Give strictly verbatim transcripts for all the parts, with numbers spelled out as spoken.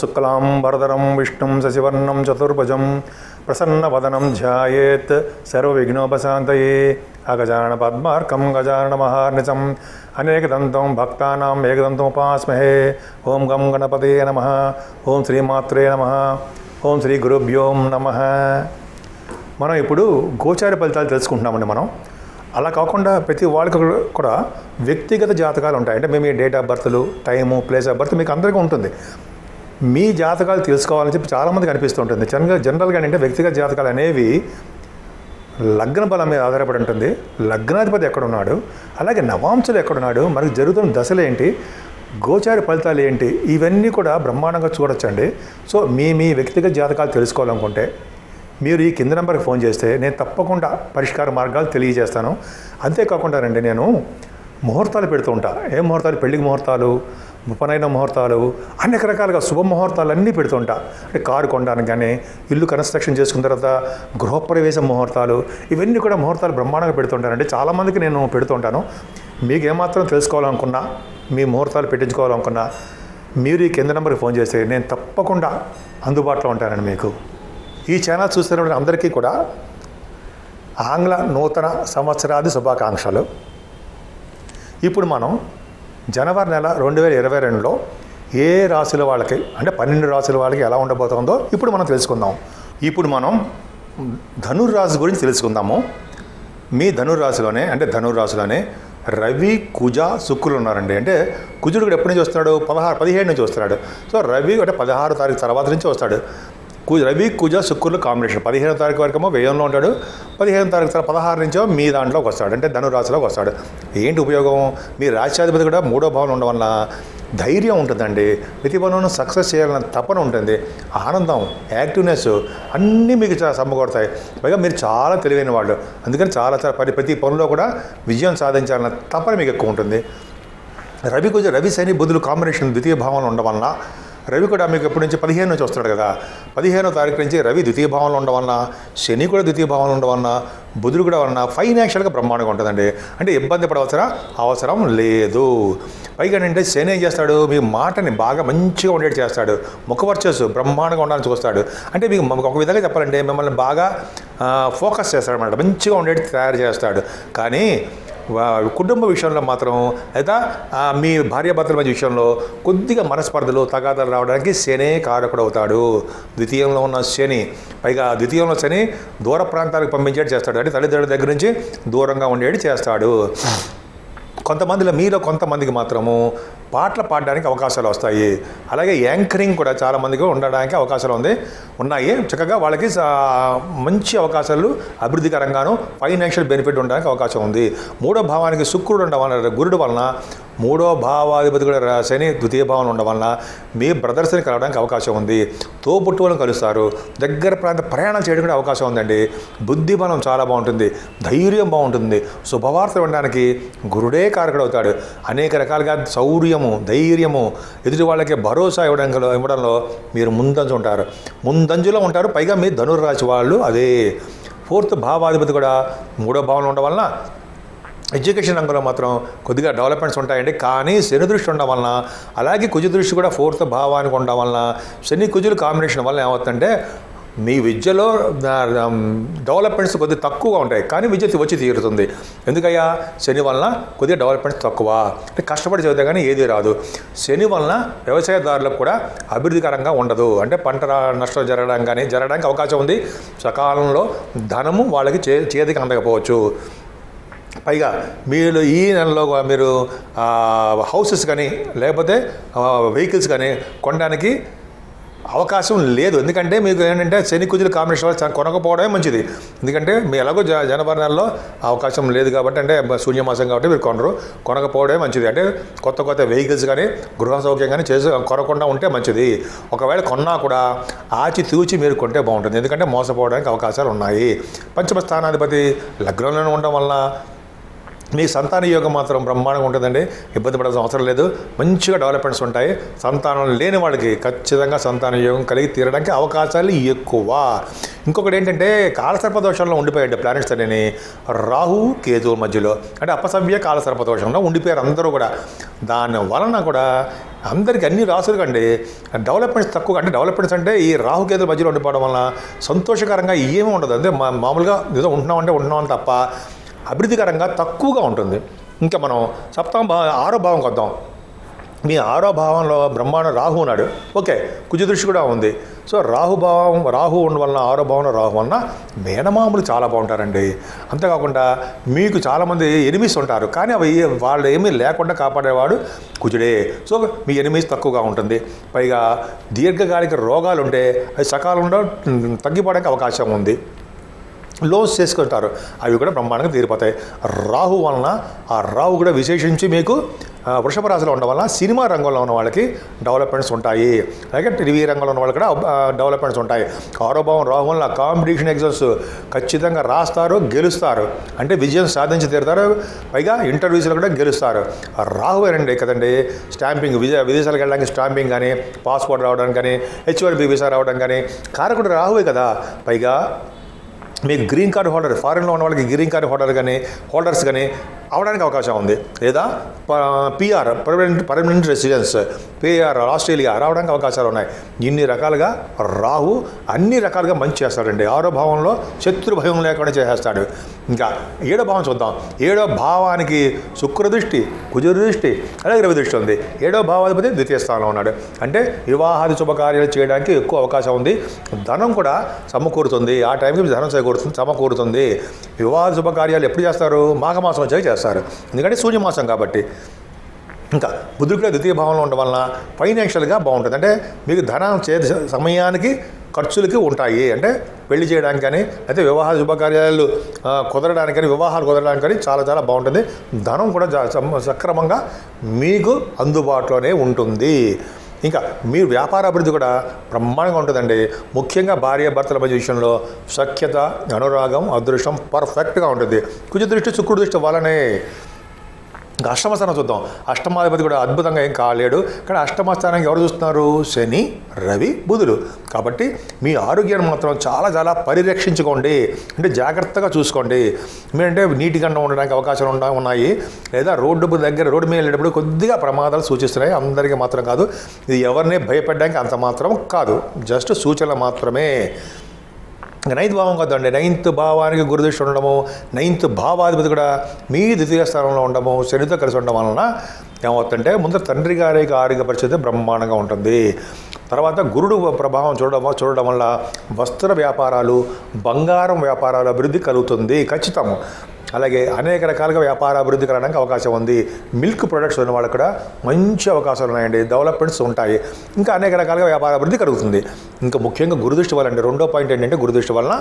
శుక్లాంబరధరం విష్ణుం శశివర్ణం చతుర్భుజం ప్రసన్నవదనం ధ్యాయేత్ సర్వవిఘ్నోపశాంతయే అగజానన పద్మార్కం గజానన మహార్నిశం అనేకదంతం భక్తానాం ఏకదంతం ఉపాస్మహే. ఓం గం గణపతే నమః. ఓం శ్రీమాత్రే నమః. ఓం శ్రీ గురుభ్యో నమః. మనం ఇప్పుడు గోచార ఫలితాలు తెలుసుకుంటున్నామండి. మనం అలా కాకుండా ప్రతి వాళ్ళకి కూడా వ్యక్తిగత జాతకాలు ఉంటాయి. అంటే మేము డేట్ ఆఫ్ బర్త్లు, టైము, ప్లేస్ ఆఫ్ బర్త్ మీకు అందరికీ ఉంటుంది. మీ జాతకాలు తెలుసుకోవాలని చెప్పి చాలామందికి అనిపిస్తుంటుంది. జనరల్గా జనరల్గా అంటే వ్యక్తిగత జాతకాలు అనేవి లగ్న బలం మీద ఆధారపడి ఉంటుంది. లగ్నాధిపతి ఎక్కడున్నాడు, అలాగే నవాంశులు ఎక్కడున్నాడు, మనకు జరుగుతున్న దశలు ఏంటి, గోచార ఫలితాలు ఏంటి, ఇవన్నీ కూడా బ్రహ్మాండంగా చూడొచ్చండి. సో మీ మీ వ్యక్తిగత జాతకాలు తెలుసుకోవాలనుకుంటే మీరు ఈ కింద నెంబర్కి ఫోన్ చేస్తే నేను తప్పకుండా పరిష్కార మార్గాలు తెలియజేస్తాను. అంతేకాకుండా రండి, నేను ముహూర్తాలు పెడుతూ ఉంటా. ఏ ముహూర్తాలు? పెళ్లికి ముహూర్తాలు, ఉపనయన ముహూర్తాలు, అనేక రకాలుగా శుభ ముహూర్తాలు అన్నీ పెడుతుంటా. అంటే కారు కొనడానికి కానీ, ఇల్లు కన్స్ట్రక్షన్ చేసుకున్న తర్వాత గృహప్రవేశ ముహూర్తాలు, ఇవన్నీ కూడా ముహూర్తాలు బ్రహ్మాండంగా పెడుతుంటానండి. చాలామందికి నేను పెడుతుంటాను. మీకు ఏమాత్రం తెలుసుకోవాలనుకున్నా, మీ ముహూర్తాలు పెట్టించుకోవాలనుకున్నా మీరు ఈ కింద నెంబర్కి ఫోన్ చేస్తే నేను తప్పకుండా అందుబాటులో ఉంటానండి మీకు. ఈ ఛానల్ చూస్తున్న అందరికీ కూడా ఆంగ్ల నూతన సంవత్సరాది శుభాకాంక్షలు. ఇప్పుడు మనం జనవరి నెల రెండు వేల ఇరవై రెండులో ఏ రాశుల వాళ్ళకి, అంటే పన్నెండు రాశుల వాళ్ళకి ఎలా ఉండబోతుందో ఇప్పుడు మనం తెలుసుకుందాం. ఇప్పుడు మనం ధనుర్రాశి గురించి తెలుసుకుందాము. మీ ధనుర్రాశిలోనే, అంటే ధనుర్రాశిలోనే రవి, కుజ, శుక్రులు ఉన్నారండి. అంటే కుజుడు కూడా ఎప్పటి నుంచి వస్తున్నాడు? పదహారు పదిహేడు నుంచి వస్తున్నాడు. సో రవి అంటే పదహారు తారీఖు తర్వాత నుంచి వస్తాడు. కు రవి, కుజ, శుక్రులు కాంబినేషన్. పదిహేను తారీఖు వరకేమో వ్యయంలో ఉంటాడు. పదిహేను తారీఖు తర్వాత పదహారు నుంచో మీ దాంట్లోకి వస్తాడు, అంటే ధనురాశిలోకి వస్తాడు. ఏంటి ఉపయోగం? మీ రాష్ట్రాధిపతి కూడా మూడో భావం ఉండడం వల్ల ధైర్యం ఉంటుందండి. ప్రతి పనులను సక్సెస్ చేయాలన్న తపన ఉంటుంది. ఆనందం, యాక్టివ్నెస్ అన్నీ మీకు చాలా సమకూడతాయి. పైగా మీరు చాలా తెలివైన వాళ్ళు, అందుకని చాలా చాలా ప్రతి ప్రతి పనిలో కూడా విజయం సాధించాలన్న తపన మీకు ఎక్కువ ఉంటుంది. రవి, కుజ, రవి, శని, బుధులు కాంబినేషన్ ద్వితీయ భావంలో ఉండడం వలన రవి కూడా మీకు ఎప్పటి నుంచి పదిహేను నుంచి వస్తాడు కదా. పదిహేనో తారీఖు నుంచి రవి ద్వితీయ భావంలో ఉండడం వలన, శని కూడా ద్వితీయ భావంలో ఉండడం వలన, బుధుడు కూడా వలన ఫైనాన్షియల్గా బ్రహ్మాండంగా ఉంటుందండి. అంటే ఇబ్బంది పడవలసిన అవసరం లేదు. పైగా అంటే శని ఏం చేస్తాడు? మీ మాటని బాగా మంచిగా ఉండేది చేస్తాడు. ముఖవర్చస్సు బ్రహ్మాండంగా ఉండాలని చూస్తాడు. అంటే మీకు ఒక విధంగా చెప్పాలంటే మిమ్మల్ని బాగా ఫోకస్ చేస్తాడు అన్నమాట, మంచిగా ఉండేది తయారు చేస్తాడు. కానీ కుటుంబ విషయంలో మాత్రం, లేదా మీ భార్యాభర్తల మధ్య విషయంలో కొద్దిగా మనస్పర్ధలు, తగాదాలు రావడానికి శనే కారకుడు అవుతాడు. ద్వితీయంలో ఉన్న శని, పైగా ద్వితీయంలో శని దూర ప్రాంతాలకు పంపించేది చేస్తాడు. అంటే తల్లిదండ్రుల దగ్గర నుంచి దూరంగా ఉండేది చేస్తాడు. కొంతమందిలో మీలో కొంతమందికి మాత్రము పాటలు పాడడానికి అవకాశాలు వస్తాయి. అలాగే యాంకరింగ్ కూడా చాలామందికి ఉండడానికి అవకాశాలు ఉంది ఉన్నాయి చక్కగా వాళ్ళకి మంచి అవకాశాలు, అభివృద్ధికరంగాను ఫైనాన్షియల్ బెనిఫిట్ ఉండడానికి అవకాశం ఉంది. మూడో భావానికి శుక్రుడు ఉండడం వలన, గురుడు వలన, మూడో భావాధిపతి కూడా శని ద్వితీయ భావం ఉండడం వలన మీ బ్రదర్స్ని కలవడానికి అవకాశం ఉంది. తోబుట్టువులను కలుస్తారు. దగ్గర ప్రాంత ప్రయాణాలు చేయడం కూడా అవకాశం ఉందండి. బుద్ధి బలం చాలా బాగుంటుంది. ధైర్యం బాగుంటుంది. శుభవార్త వినడానికి గురుడే కారకుడు అవుతాడు. అనేక రకాలుగా శౌర్యము, ధైర్యము, ఎదుటి వాళ్ళకి భరోసా ఇవ్వడంలో ఇవ్వడంలో మీరు ముందంజు ఉంటారు ముందంజులో ఉంటారు. పైగా మీ ధనుర్రాశి వాళ్ళు అదే. ఫోర్త్ భావాధిపతి కూడా మూడో భావంలో ఉండడం వలన ఎడ్యుకేషన్ రంగంలో మాత్రం కొద్దిగా డెవలప్మెంట్స్ ఉంటాయండి. కానీ శని దృష్టి ఉండడం వలన, అలాగే కుజ దృష్టి కూడా ఫోర్త్ భావానికి ఉండడం వలన, శని కుజులు కాంబినేషన్ వల్ల ఏమవుతుందంటే మీ విద్యలో డెవలప్మెంట్స్ కొద్దిగా తక్కువగా ఉంటాయి. కానీ విద్య వచ్చి తీరుతుంది. ఎందుకయ్యా? శని వలన కొద్దిగా డెవలప్మెంట్స్ తక్కువ. అంటే కష్టపడి చదివితే కానీ ఏది రాదు. శని వలన వ్యవసాయదారులకు కూడా అభివృద్ధికరంగా ఉండదు. అంటే పంట నష్టం జరగడం కానీ జరగడానికి అవకాశం ఉంది. సకాలంలో ధనము వాళ్ళకి చే చేతికి అందకపోవచ్చు. పైగా మీరు ఈ నెలలో మీరు హౌసెస్ కానీ లేకపోతే వెహికల్స్ కానీ కొనడానికి అవకాశం లేదు. ఎందుకంటే మీకు ఏంటంటే శని కుజుల కాంబినేషన్ వల్ల కొనకపోవడమే మంచిది. ఎందుకంటే మీ ఎలాగో జ జనవరి నెలలో అవకాశం లేదు కాబట్టి, అంటే శూన్యమాసం కాబట్టి మీరు కొనరు. కొనకపోవడమే మంచిది. అంటే కొత్త కొత్త వెహికల్స్ కానీ గృహ సౌఖ్యం కానీ చేసి కొనకుండా ఉంటే మంచిది. ఒకవేళ కొన్నా కూడా ఆచి తూచి మీరు కొంటే బాగుంటుంది. ఎందుకంటే మోసపోవడానికి అవకాశాలు ఉన్నాయి. పంచమ స్థానాధిపతి లగ్నంలోనే ఉండడం వలన మీ సంతాన యోగం మాత్రం బ్రహ్మాండంగా ఉంటుందండి, ఇబ్బంది పడాల్సిన అవసరం లేదు, మంచిగా డెవలప్మెంట్స్ ఉంటాయి. సంతానం లేని వాళ్ళకి ఖచ్చితంగా సంతాన యోగం కలిగి తీరడానికి అవకాశాలు ఎక్కువ. ఇంకొకటి ఏంటంటే కాలసర్పదోషంలో ఉండిపోయాడు ప్లానెట్స్ అనేవి రాహు కేతువు మధ్యలో, అంటే అపసవ్య కాలసర్పదోషంలో ఉండిపోయారు అందరూ కూడా. దాని వలన కూడా అందరికీ అన్ని రాసులు కండి డెవలప్మెంట్స్ తక్కువ, అంటే డెవలప్మెంట్స్ అంటే ఈ రాహుకేతుల మధ్యలో ఉండిపోవడం వల్ల సంతోషకరంగా ఏమీ ఉండదు. అంటే మా మామూలుగా ఏదో ఉంటున్నామంటే ఉంటున్నాం తప్ప అభివృద్ధికరంగా తక్కువగా ఉంటుంది. ఇంకా మనం సప్తమ భావం ఆరో భావంకి వద్దాం. మీ ఆరో భావంలో బ్రహ్మాండ రాహు ఉన్నాడు, ఓకే, కుజ దృష్టి కూడా ఉంది. సో రాహుభావం రాహు ఉండడం వలన ఆరో భావంలో రాహు వలన మేనమాములు చాలా బాగుంటారండి. అంతేకాకుండా మీకు చాలామంది ఎనిమిస్ ఉంటారు, కానీ అవి వాళ్ళు ఏమీ లేకుండా కాపాడేవాడు కుజుడే. సో మీ ఎనిమిస్ తక్కువగా ఉంటుంది. పైగా దీర్ఘకాలిక రోగాలు ఉంటే అవి సకాలంలో తగ్గిపోవడానికి అవకాశం ఉంది. లోన్స్ చేసుకుంటారు, అవి కూడా బ్రహ్మాండంగా తీరిపోతాయి రాహు వలన. ఆ రాహు కూడా విశేషించి మీకు వృషభ రాశిలో ఉండడం వల్ల సినిమా రంగంలో ఉన్న వాళ్ళకి డెవలప్మెంట్స్ ఉంటాయి, అలాగే టీవీ రంగంలో ఉన్న వాళ్ళకి కూడా డెవలప్మెంట్స్ ఉంటాయి. ఆరోభావం రాహు వల్ల కాంపిటీషన్ ఎగ్జామ్స్ ఖచ్చితంగా రాస్తారు, గెలుస్తారు, అంటే విజయం సాధించి తీరుతారు. పైగా ఇంటర్వ్యూస్లో కూడా గెలుస్తారు. రాహువేనండి కదండి స్టాంపింగ్, విజయ విదేశాలకు వెళ్ళడానికి స్టాంపింగ్ కానీ, పాస్పోర్ట్ రావడానికి కానీ, హెచ్ వన్ బి వీసా రావడం కానీ కారకుడు రాహువే కదా. పైగా మీకు గ్రీన్ కార్డు హోల్డర్, ఫారిన్లో ఉన్న వాళ్ళకి గ్రీన్ కార్డు హోల్డర్ కానీ హోల్డర్స్ కానీ అవడానికి అవకాశం ఉంది. లేదా PR permanent permanent residence PR Australia రావడానికి అవకాశాలు ఉన్నాయి. ఇన్ని రకాలుగా రాహు అన్ని రకాలుగా మంచి చేస్తాడండి. ఆరో భావంలో శత్రు భయం లేకుండా చేసేస్తాడు. ఇంకా ఏడో భావం చూద్దాం. ఏడో భావానికి శుక్ర దృష్టి, కుజ దృష్టి, అలాగే రవి దృష్టి ఉంది. ఏడో భావాధిపతి ద్వితీయ స్థానంలో ఉన్నాడు, అంటే వివాహాది శుభకార్యాలు చేయడానికి ఎక్కువ అవకాశం ఉంది. ధనం కూడా సమకూరుతుంది, ఆ టైంకి ధనం సమకూరుతుంది సమకూరుతుంది వివాహ శుభకార్యాలు ఎప్పుడు చేస్తారు? మాఘమాసం వచ్చాక చేస్తారు, ఎందుకంటే సూర్యమాసం కాబట్టి. ఇంకా బుధుడు కూడా ద్వితీయ భావంలో ఉండడం వలన ఫైనాన్షియల్గా బాగుంటుంది, అంటే మీకు ధనం చే సమయానికి ఖర్చులకి ఉంటాయి, అంటే పెళ్లి చేయడానికి కానీ అయితే వివాహ శుభకార్యాలు కుదరడానికి కానీ వివాహాలు కుదరడానికి కానీ చాలా చాలా బాగుంటుంది. ధనం కూడా సక్రమంగా మీకు అందుబాటులోనే ఉంటుంది. ఇంకా మీ వ్యాపార అభివృద్ధి కూడా బ్రహ్మాండంగా ఉంటుందండి. ముఖ్యంగా భార్య భర్తల మధ్య విషయంలో సఖ్యత, అనురాగం, అదృష్టం పర్ఫెక్ట్గా ఉంటుంది. కుజ దృష్టి శుక్రుడి దృష్టి వలనే. ఇంకా అష్టమస్థానం చూద్దాం. అష్టమాధిపతి కూడా అద్భుతంగా ఏం కాలేడు, కానీ అష్టమస్థానానికి ఎవరు చూస్తున్నారు? శని, రవి, బుధుడు. కాబట్టి మీ ఆరోగ్యాన్ని మాత్రం చాలా చాలా పరిరక్షించుకోండి, అంటే జాగ్రత్తగా చూసుకోండి. మీరంటే నీటిగా ఉండడానికి అవకాశాలు ఉండ ఉన్నాయి లేదా రోడ్డు దగ్గర రోడ్డు మీద వెళ్ళేటప్పుడు కొద్దిగా ప్రమాదాలు సూచిస్తున్నాయి. అందరికీ మాత్రం కాదు, ఇది ఎవరిని భయపడడానికి అంత మాత్రం కాదు, జస్ట్ సూచనలు మాత్రమే. ఇంకా నైన్త్ భావం కదండి, నైన్త్ భావానికి గురుదృష్టి ఉండడము, నైన్త్ భావాధిపతి కూడా మీ ద్వితీయ స్థానంలో ఉండడము, శనితో కలిసి ఉండడం వలన ఏమవుతుందంటే ముందు తండ్రి గారి ఆరోగ్య పరిస్థితి బ్రహ్మాండంగా ఉంటుంది. తర్వాత గురుడు ప్రభావం చూడడం చూడడం వల్ల వస్త్ర వ్యాపారాలు, బంగారం వ్యాపారాలు అభివృద్ధి కలుగుతుంది ఖచ్చితము. అలాగే అనేక రకాలుగా వ్యాపార అభివృద్ధి కలగడానికి అవకాశం ఉంది. మిల్క్ ప్రొడక్ట్స్ ఉన్న వాళ్ళకి కూడా మంచి అవకాశాలు ఉన్నాయండి, డెవలప్మెంట్స్ ఉంటాయి. ఇంకా అనేక రకాలుగా వ్యాపార అభివృద్ధి కలుగుతుంది. ఇంకా ముఖ్యంగా గురుదృష్టి వల్ల అండి రెండో పాయింట్ ఏంటంటే గురుదృష్టి వలన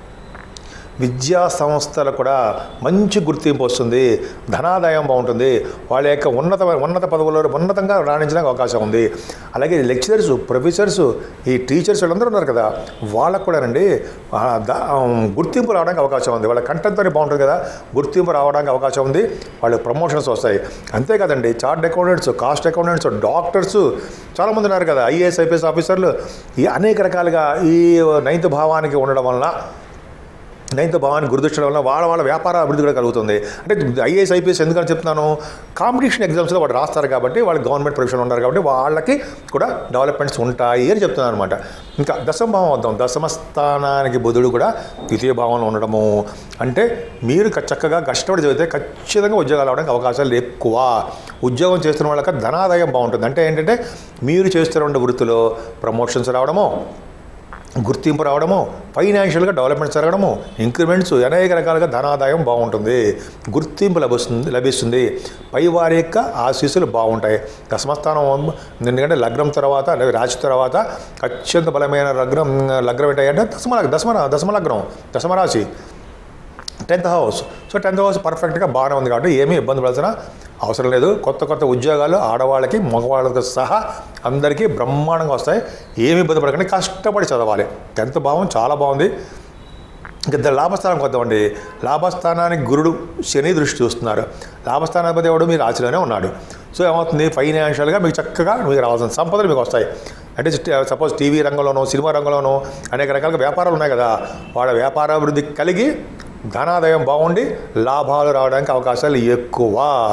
విద్యా సంస్థలు కూడా మంచి గుర్తింపు వస్తుంది, ధనాదాయం బాగుంటుంది, వాళ్ళ యొక్క ఉన్నత ఉన్నత పదవుల్లో ఉన్నతంగా రాణించడానికి అవకాశం ఉంది. అలాగే లెక్చరర్స్, ప్రొఫెసర్స్, ఈ టీచర్స్ వీళ్ళందరూ ఉన్నారు కదా, వాళ్ళకు కూడానండి గుర్తింపు రావడానికి అవకాశం ఉంది. వాళ్ళ కంటెంట్తో బాగుంటుంది కదా, గుర్తింపు రావడానికి అవకాశం ఉంది, వాళ్ళకి ప్రమోషన్స్ వస్తాయి. అంతేకాదండి chart accountants, cost accountants, doctors చాలామంది ఉన్నారు కదా, ఐఏఎస్ ఐపీఎస్ ఆఫీసర్లు, ఈ అనేక రకాలుగా ఈ నైన్త్ భావానికి ఉండడం వలన నైన్త్ భావానికి గుర్తించడం వల్ల వాళ్ళ వాళ్ళ వ్యాపార అభివృద్ధి కూడా కలుగుతుంది. అంటే ఐఏఎస్ ఐపీఎస్ ఎందుకని చెప్తున్నాను, కాంపిటీషన్ ఎగ్జామ్స్లో వాళ్ళు రాస్తారు కాబట్టి, వాళ్ళు గవర్నమెంట్ ప్రొఫెషన్ ఉన్నారు కాబట్టి వాళ్ళకి కూడా డెవలప్మెంట్స్ ఉంటాయి అని చెప్తున్నాను అనమాట. ఇంకా దశమ భావం వద్దాం. దశమ స్థానానికి బుధుడు కూడా ద్వితీయ భావంలో ఉండడము, అంటే మీరు చక్కగా కష్టపడి చదివితే ఖచ్చితంగా ఉద్యోగాలు అవడానికి అవకాశాలు ఎక్కువ. ఉద్యోగం చేస్తున్న వాళ్ళకి ధనాదాయం బాగుంటుంది, అంటే ఏంటంటే మీరు చేస్తున్న వృత్తిలో ప్రమోషన్స్ రావడము, గుర్తింపు రావడము, ఫైనాన్షియల్గా డెవలప్మెంట్స్ జరగడము, ఇంక్రిమెంట్స్, అనేక రకాలుగా ధనాదాయం బాగుంటుంది, గుర్తింపు లభిస్తుంది లభిస్తుంది పై వారి యొక్క ఆశీస్సులు బాగుంటాయి. దశమస్థానం ఎందుకంటే లగ్నం తర్వాత లేదా రాశి తర్వాత అత్యంత బలమైన లగ్నం లగ్నం ఏంటంటే దశమ దశమ దశమ లగ్నం దశమ రాశి tenth house. So tenth house పర్ఫెక్ట్గా బాగానే ఉంది కాబట్టి ఏమీ ఇబ్బంది పడాల్సిన అవసరం లేదు. కొత్త కొత్త ఉద్యోగాలు ఆడవాళ్ళకి మగవాళ్ళకి సహా అందరికీ బ్రహ్మాండంగా వస్తాయి. ఏమి ఇబ్బంది పడకండి, కష్టపడి చదవాలి. టెన్త్ భావం చాలా బాగుంది. ఇంకా లాభస్థానానికి వద్దామండి. లాభస్థానానికి గురుడు శని దృష్టి చూస్తున్నారు. లాభస్థానాధిపతి ఎవడు మీ రాశిలోనే ఉన్నాడు. సో ఏమవుతుంది, ఫైనాన్షియల్గా మీకు చక్కగా మీకు రావాల్సిన సంపదలు మీకు వస్తాయి. అంటే సపోజ్ టీవీ రంగంలోనో సినిమా రంగంలోనో అనేక రకాల వ్యాపారాలు ఉన్నాయి కదా, వాళ్ళ వ్యాపారాభివృద్ధి కలిగి ధనాదాయం బాగుండి లాభాలు రావడానికి అవకాశాలు ఎక్కువ.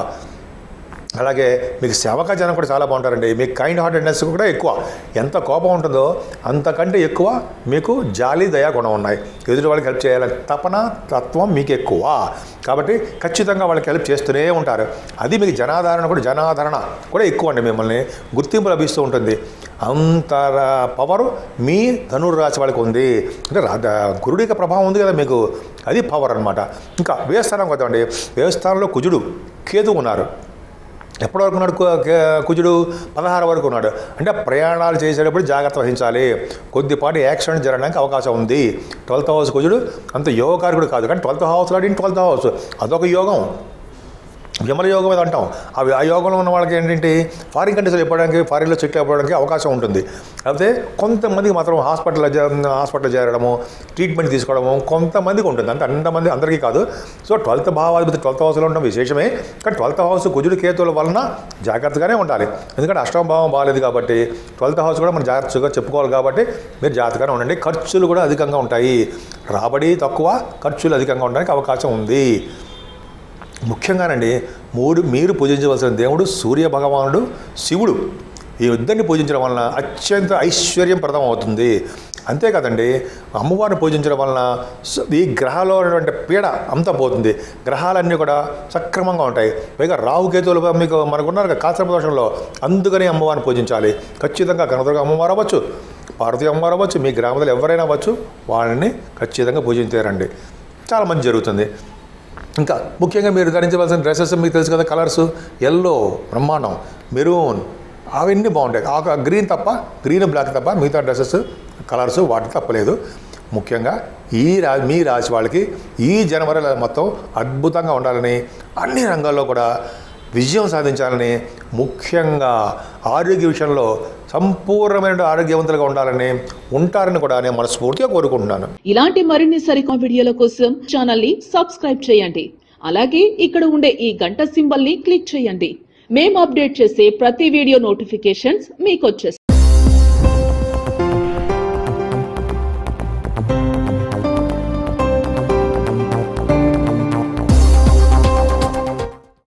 అలాగే మీకు సేవక జనం కూడా చాలా బాగుంటారండి. మీకు కైండ్ హార్టెడ్నెస్ కూడా ఎక్కువ. ఎంత కోపం ఉంటుందో అంతకంటే ఎక్కువ మీకు జాలి దయా గుణం ఉన్నాయి. ఎదుటి వాళ్ళకి హెల్ప్ చేయాలని తపన తత్వం మీకు ఎక్కువ. కాబట్టి ఖచ్చితంగా వాళ్ళకి హెల్ప్ చేస్తూనే ఉంటారు. అది మీకు జనాదరణ కూడా జనాదరణ కూడా ఎక్కువ అండి. మిమ్మల్ని గుర్తింపు లభిస్తూ ఉంటుంది. అంత పవరు మీ ధనుర్రాశి వాళ్ళకి ఉంది. అంటే గురుడికి ప్రభావం ఉంది కదా మీకు, అది పవర్ అనమాట. ఇంకా వ్యయస్థానం వద్దామండి. వ్యయస్థానంలో కుజుడు కేతు ఉన్నారు. ఎప్పటి వరకు ఉన్నాడు కుజుడు? పదహారు వరకు ఉన్నాడు. అంటే ప్రయాణాలు చేసేటప్పుడు జాగ్రత్త వహించాలి. కొద్దిపాటి యాక్సిడెంట్ జరగడానికి అవకాశం ఉంది. ట్వెల్త్ హౌస్ కుజుడు అంత యోగకారకుడు కాదు, కానీ ట్వెల్త్ హౌస్ లాంటి ట్వెల్త్ హౌస్ అదొక యోగం, విమల యోగం మీద అంటాం. అవి ఆ యోగంలో ఉన్న వాళ్ళకి ఏంటంటే ఫారిన్ కంట్రీస్లో చెప్పడానికి, ఫారిన్లో సెటిల్ అయిపోవడానికి అవకాశం ఉంటుంది. అయితే కొంతమందికి మాత్రం హాస్పిటల్ హాస్పిటల్ చేరడము, ట్రీట్మెంట్ తీసుకోవడము కొంతమందికి ఉంటుంది. అంటే అంతమంది అందరికీ కాదు. సో ట్వెల్త్ భావాధిపతి ట్వెల్త్ హౌస్లో ఉండడం విశేషమే. కానీ ట్వెల్త్ హౌస్ కుజుడు కేతువుల వలన జాగ్రత్తగానే ఉండాలి. ఎందుకంటే అష్టమ భావం బాగాలేదు కాబట్టి ట్వెల్త్ హౌస్ కూడా మనం జాగ్రత్తగా చెప్పుకోవాలి. కాబట్టి మీరు జాగ్రత్తగానే ఉండండి. ఖర్చులు కూడా అధికంగా ఉంటాయి. రాబడి తక్కువ, ఖర్చులు అధికంగా ఉండడానికి అవకాశం ఉంది. ముఖ్యంగానండి మూడు మీరు పూజించవలసిన దేవుడు సూర్య భగవానుడు, శివుడు. ఈ ఇద్దరిని పూజించడం వలన అత్యంత ఐశ్వర్యం ప్రదం అవుతుంది. అంతేకాదండి, అమ్మవారిని పూజించడం వలన ఈ గ్రహాల్లో ఉన్నటువంటి పీడ అంతా పోతుంది. గ్రహాలన్నీ కూడా సక్రమంగా ఉంటాయి. పైగా రాహుకేతువులు మీకు మనకున్నారు కాశ్రమ దోషంలో, అందుకని అమ్మవారిని పూజించాలి. ఖచ్చితంగా కనదుర్గ అమ్మవారు అవ్వచ్చు, పార్వతీ అమ్మవారు అవ్వచ్చు, మీ గ్రామంలో ఎవరైనా అవ్వచ్చు, వాళ్ళని ఖచ్చితంగా పూజించారండి. చాలా మంచి జరుగుతుంది. ఇంకా ముఖ్యంగా మీరు ధరించవలసిన డ్రెస్సెస్ మీకు తెలుసు కదా, కలర్స్ ఎల్లో బ్రహ్మాండం, మెరూన్ అవన్నీ బాగుంటాయి. ఆ గ్రీన్ తప్ప, గ్రీన్ బ్లాక్ తప్ప మిగతా డ్రెస్సెస్ కలర్స్ వాటికి తప్పలేదు. ముఖ్యంగా ఈ రా మీ రాశి వాళ్ళకి ఈ జనవరి మొత్తం అద్భుతంగా ఉండాలని, అన్ని రంగాల్లో కూడా విజయం సాధించాలని, ముఖ్యంగా ఆరోగ్య విషయంలో సంపూర్ణమైన ఆరోగ్యవంతులుగా ఉండాలని, ఉంటారని కూడా నేను మనస్ఫూర్తిగా కోరుకుంటున్నాను. ఇలాంటి మరిన్ని సరికొత్త వీడియోల కోసం ఛానల్ ని సబ్స్క్రైబ్ చేయండి. అలాగే ఇక్కడ ఉండే ఈ గంట సింబల్ ని క్లిక్ చేయండి. మేము అప్డేట్ చేసే ప్రతి వీడియో నోటిఫికేషన్స్ మీకు వచ్చేస్తాయి.